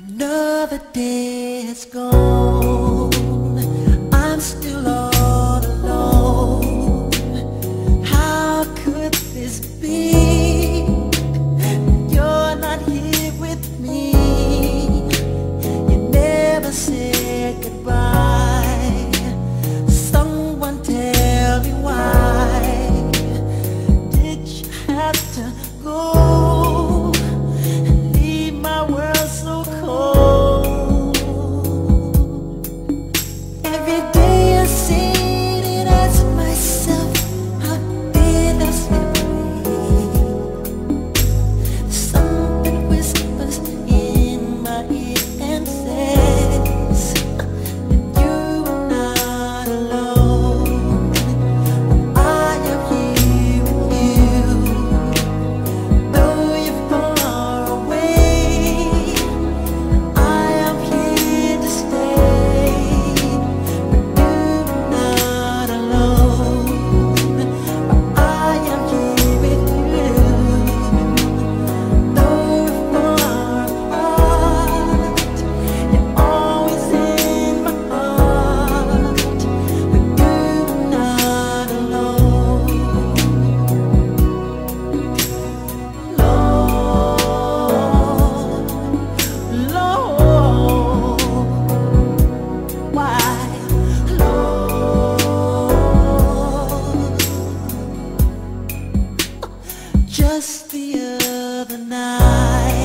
Another day has gone. I'm still all alone. How could this be? You're not here with me. You never said goodbye. Someone tell me why did you have to go and leave my world so cold? Every day I sit and ask myself, how did I slip away? Something whispers in my ear and says that you are not alone. I am here with you, though you're far away. I am here to stay, but you're not alone. I am here with you, though we're far apart. You're always in my heart, but you're not alone. Lord, why, Lord? Just the other night